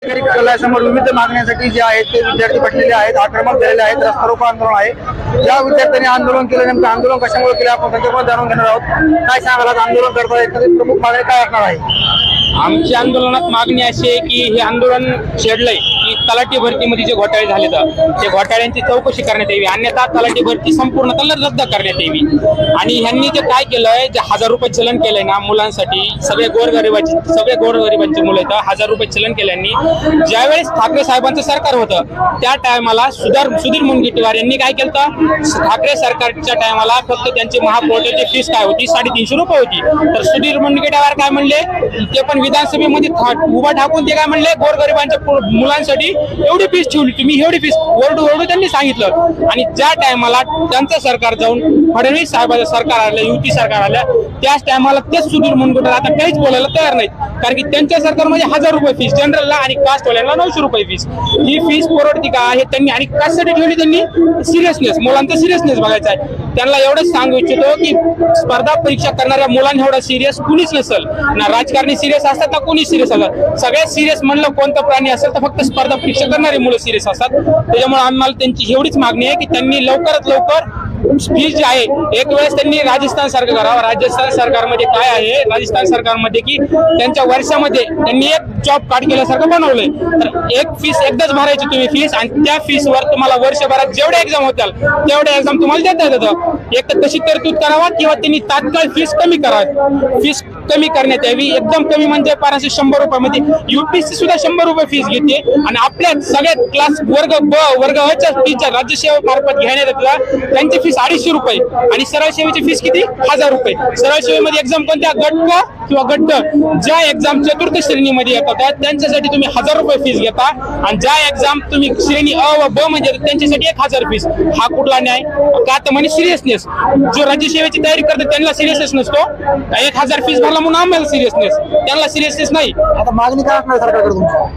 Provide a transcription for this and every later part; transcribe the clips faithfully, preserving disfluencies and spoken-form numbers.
कलासमोर विविध मागण्यांसाठी जे आहेत ते विद्यार्थी बसलेले आहेत, आक्रमक झालेले आहेत, रस्ता रोको आंदोलन आहे। ज्या विद्यार्थ्यांनी आंदोलन केलं नेमकं आंदोलन कशामुळे केलं आपण त्यांच्याकडून जाणून घेणार आहोत। काय सांगाल आंदोलन करता एखादी प्रमुख मागणी काय असणार आहे? आमच्या आंदोलनात मागणी अशी आहे की हे आंदोलन छेडलंय की तलाठी भरतीमध्ये जे घोटाळे झाले तर ते घोटाळ्यांची चौकशी करण्यात यावी, अन्यथा तलाठी भरती संपूर्णतः रद्द करण्यात यावी। आणि ह्यांनी जे काय केलंय, जे हजार रुपये चलन केलंय ना मुलांसाठी, सगळे गोरगरिबाचे सगळे गोरगरिबांचे मुलं आहेत, हजार रुपये चलन केल्यांनी ज्यावेळेस ठाकरे साहेबांचं सरकार होतं त्या टायमाला सुधार सुधीर मुनगंटीवार यांनी काय केलं, ठाकरे सरकारच्या टायमाला फक्त त्यांची महापौराची फीस काय होती, साडेतीनशे रुपये होती। तर सुधीर मुनगंटीवार काय म्हणले, ते पण विधानसभेमध्ये उभा ठाकून ते काय म्हणले, गोरगरिबांच्या मुलांसाठी एवढी फीस ठेवली तुम्ही, एवढी फीस ओरडू ओरडू त्यांनी सांगितलं। आणि ज्या टायमाला त्यांचं सरकार जाऊन फडणवीस साहेबांचं सरकार आलं, युती सरकार आलं, त्याच टायमाला तेच सुधीर मुनगंटीवार आता काहीच बोलायला तयार नाहीत, कारण की त्यांच्या सरकारमध्ये हजार रुपये फीस जनरलला आणि कास्टवाल्यांना नऊशे रुपये फीस, ही फीस परवडती का हे त्यांनी, आणि कास्टसाठी ठेवली त्यांनी सिरियसनेस, मुलांचा सिरियसनेस बघायचा आहे। त्यांना एवढंच सांगू इच्छितो की स्पर्धा परीक्षा करणाऱ्या मुलांना एवढा सिरियस कुणीच नसेल ना, राजकारणी सिरियस असतात ना कोणी सिरियस असतात, सगळ्यात सिरियस म्हणलं कोणतं प्राणी असेल तर फक्त स्पर्धा परीक्षा करणारी मुलं सिरियस असतात। त्याच्यामुळे आम्हाला त्यांची एवढीच मागणी आहे की त्यांनी लवकरात लवकर फीस जी आहे, एक वेळेस त्यांनी राजस्थान सरकार करावं। राजस्थान सरकारमध्ये काय आहे, राजस्थान सरकारमध्ये की त्यांच्या वर्षामध्ये त्यांनी एक जॉब कार्ड केल्यासारखं बनवलंय, तर एक फीस एकदाच भरायची तुम्ही फीस, आणि त्या फीसवर तुम्हाला वर्षभरात जेवढे एक्झाम होतील तेवढे एक्झाम तुम्हाला देता येतं। एक तर तशी तरतूद करावा किंवा त्यांनी तात्काळ फीस कमी करावी, फीस कमी करण्यात यावी, एकदम कमी म्हणजे पाचशे शंभर रुपयामध्ये युपीएससी सुद्धा शंभर रुपये फीस घेते, आणि आपल्या सगळ्यात क्लास वर्ग ब वर्ग अच्या फीसच्या राज्यसेवा मार्फत घेण्यात येतात त्यांची फीस अडीचशे रुपये, आणि सरळ सेवेची फीस किती, हजार रुपये। सरळ सेवेमध्ये एक्झाम कोणत्या, गट किंवा गट ज्या एक्झाम चतुर्थ श्रेणीमध्ये येतात त्यांच्यासाठी तुम्ही हजार रुपये फीस घेता, आणि ज्या एक्झाम तुम्ही श्रेणी अ व ब म्हणजे त्यांच्यासाठी एक हजार फीस। हा कुठला न्याय का, तर म्हणजे सिरियसनेस, जो राज्यसेवेची तयारी करतात त्यांना सिरियसनेस नसतो, एक हजार फीस भरला म्हणून आम्हाला सिरियसनेस, त्यांना सिरियसनेस नाही। आता मागणी काय असणार सरकारकडे तुमची?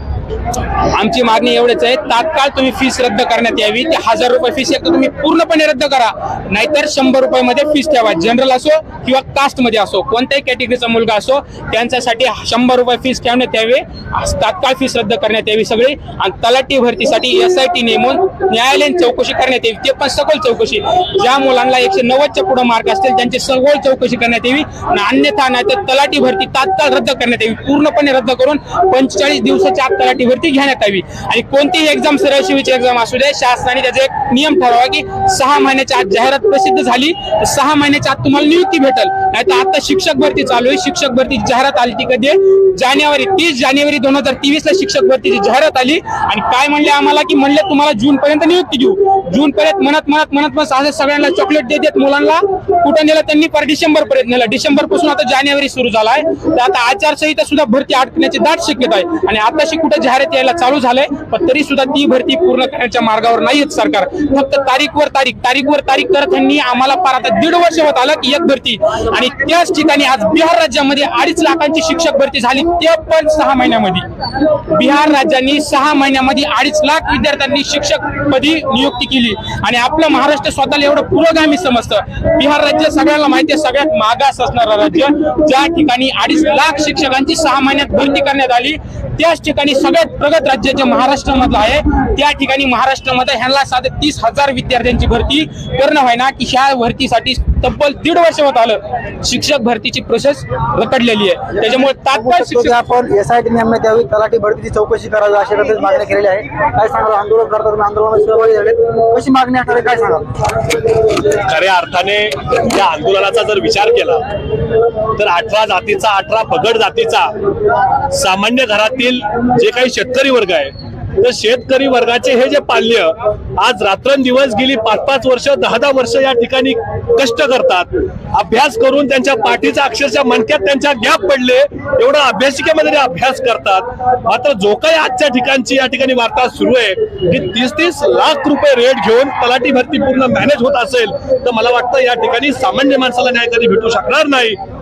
आमची मागणी एवढेच आहे, तात्काळ तुम्ही फीस रद्द करण्यात यावी, ते हजार रुपये फीस एक तुम्ही पूर्णपणे रद्द करा, नाहीतर शंभर रुपये मध्ये फीस ठेवा, जनरल असो किंवा कास्ट मध्ये असो, कोणत्याही कॅटेगरीचा मुलगा असो त्यांच्यासाठी शंभर रुपये फीस ठेवण्यात यावे, तात्काळ फीस रद्द करण्यात यावी सगळी। आणि तलाठी भरतीसाठी एस आय टी नेमून न्यायालयीन चौकशी करण्यात यावी, ते पण सखोल चौकशी, ज्या मुलांना एकशे नव्वदच्या पुढे मार्क असतील त्यांची सखोल चौकशी करण्यात यावी, अन्यथा नाही तर तलाठी भरती तात्काळ रद्द करण्यात यावी, पूर्णपणे रद्द करून पंचेचाळीस दिवसाच्या आत तलाठी भरती घेण्यात यावी। आणि कोणतीही एक्झाम सरळ सेवेची एक्झाम असू दे, शासनाने त्याचा एक नियम ठरवा की सहा महिन्याच्या आत जाहिरात प्रसिद्ध झाली तर सहा महिन्याच्या आत तुम्हाला नियुक्ती भेटेल, नाही तर आता शिक्षक भरती चालू आहे, शिक्षक भरती जाहिरात आली ती कधी, जानेवारी तीस जानेवारी दोन हजार तेवीस ला शिक्षक भरतीची जाहिरात आली, आणि काय म्हणले आम्हाला की म्हणले तुम्हाला जून पर्यंत नियुक्ती देऊ, जून पर्यंत म्हणत म्हणत म्हणत मग असं सगळ्यांना चॉकलेट देत देत मुलांना कुठं नेलं त्यांनी, पर डिसेंबर पर्यंत नेलं, डिसेंबर पासून आता जानेवारी सुरू झालाय, तर आता आचारसंहिता सुद्धा भरती अडकण्याची दाट शक्यता आहे, आणि आताशी कुठे जाहिरात यायला चालू झालंय पण तरी सुद्धा ती भरती पूर्ण करण्याच्या मार्गावर नाहीत सरकार, फक्त तारीखवर तारीख तारीखवर तारीख करत त्यांनी आम्हाला पार आता दीड वर्ष होत आलं की एक भरती, आणि त्याच ठिकाणी आज बिहार राज्यामध्ये अडीच लाखांची शिक्षक भरती झाली, ते पण सहा महिन्यामध्ये। बिहार राज्यांनी सहा महिन्यामध्ये अडीच लाख विद्यार्थ्यांनी शिक्षक पदी नियुक्ती केली, आणि आपलं महाराष्ट्र स्वतःला एवढं पुरोगामी समजतं। बिहार राज्य सगळ्यांना माहिती आहे सगळ्यात मागास असणारं राज्य, ज्या ठिकाणी अडीच लाख शिक्षकांची सहा महिन्यात भरती करण्यात आली, त्याच ठिकाणी सगळ्यात प्रगत राज्य जे महाराष्ट्रामधलं आहे त्या ठिकाणी महाराष्ट्रामध्ये ह्यांना साधे तीस हजार विद्यार्थ्यांची भरती करणं व्हायना की ह्या भरतीसाठी तब्बल दीड वर्ष होत आलं, शिक्षक भरतीची प्रोसेस रखडलेली आहे। त्याच्यामुळे तात्काळ शिक्षक आपण एसआयटी नेमण्यात यावी, तलाठी भरतीची चौकशी करावी अशा पद्धतीने मागणी केलेली आहे। काय सांगाल आंदोलन करतात, तुम्ही आंदोलनात सहभागी झाले, कशी मागणी असणार काय सांगाल? खऱ्या अर्थाने या आंदोलनाचा जर विचार केला तर अठरा जातीचा अठरा पगड जातीचा सामान्य घरातील जे काही शेतकरी वर्ग आहे तर शेतकरी वर्गाचे हे जे पाल्य आज रात्रंदिवस गेली पाच पाच वर्ष दहा दहा वर्ष या ठिकाणी कष्ट करतात, अभ्यास करून त्यांच्या पाठीचा अक्षरशः मणक्यात त्यांच्या गॅप पडले, एवढा अभ्यासिकेमध्ये ते अभ्यास करतात। मात्र जो काही आजच्या ठिकाणची या ठिकाणी वार्ता सुरू आहे की तीस तीस लाख रुपये रेट घेऊन तलाठी भरती पूर्ण मॅनेज होत असेल तर मला वाटतं या ठिकाणी सामान्य माणसाला न्याय कधी भेटू शकणार नाही।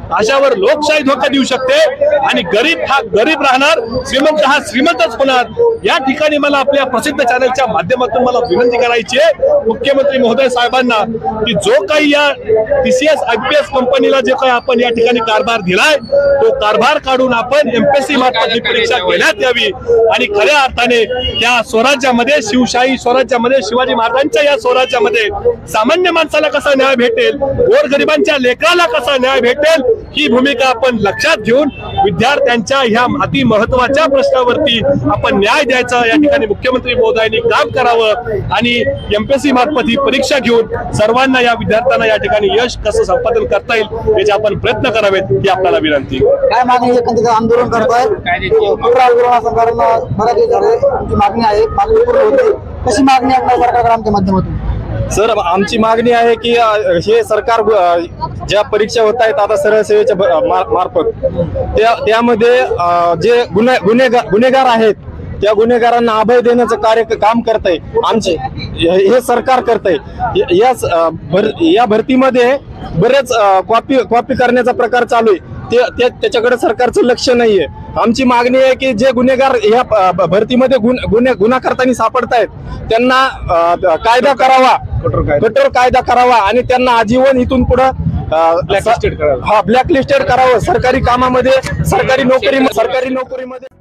अशावर लोकशाही धोका देऊ शकते आणि गरीब हा गरीब राहणार, श्रीमंत हा श्रीमंतच होणार. या ठिकाणी मला आपल्या प्रसिद्ध चॅनलच्या माध्यमातून मला विनंती करायची आहे मुख्यमंत्री महोदय साहेबांना की जो काही या टीसीएस आयपीएस कंपनीला जे काही आपण या ठिकाणी कारभार दिलाय तो कारभार काढून आपण एमपीएससी मार्फत ही परीक्षा घेण्यात यावी आणि खऱ्या अर्थाने या स्वराज्यामध्ये, शिवशाही स्वराज्यामध्ये, शिवाजी महाराजांच्या या स्वराज्यामध्ये सामान्य माणसाला कसा न्याय भेटेल, गोरगरिबांच्या लेकराला कसा न्याय भेटेल ही भूमिका आपण लक्षात घेऊन विद्यार्थ्यांच्या ह्या अति महत्वाच्या प्रश्नावरती आपण न्याय द्यायचा या ठिकाणी मुख्यमंत्री महोदयांनी काम करावं आणि एमपीएससी मार्फत ही परीक्षा घेऊन सर्वांना, या विद्यार्थ्यांना या ठिकाणी यश कसं संपादन करता येईल याचे आपण प्रयत्न करावेत ही आपल्याला विनंती. काय मागणी एकंदरीत आंदोलन करताय? पूर्ण आंदोलन कारण बऱ्याच दिवस झाले तुमची मागणी आहे, मागणी पूर्ण होते. कशी मागणी आपल्या सरकारकडे आमच्या माध्यमातून? सर, आमची मागणी आहे की अ, हे सरकार अ, ज्या परीक्षा होत आहेत आता सरळ सेवेच्या ब- मा- मार्फत त्या त्यामध्ये अ, जे गुन्हे गुन्हेगार गुन्हेगार आहेत त्या गुन्हेगारांना अभय देण्याचं कार्य काम करतंय आमचे हे सरकार करतंय. या अ, भर या भरतीमध्ये बरेच कॉपी कॉपी करण्याचा प्रकार चालू आहे. ते ते- त्याच्याकडे सरकारचं लक्ष नाहीये. आमची मागणी आहे की जे गुन्हेगार ह्या अ, भरतीमध्ये गुन्हे गुन्हे गुन्हा करताना सापडतायत त्यांना अ, कायदा करावा, कठोर कायदा करावा आणि त्यांना आजीवन इथून पुढे Blacklisted करावं. हा ब्लॅकलिस्टेड करावं. सरकारी कामामध्ये, सरकारी नोकरी सरकारी नोकरीमध्ये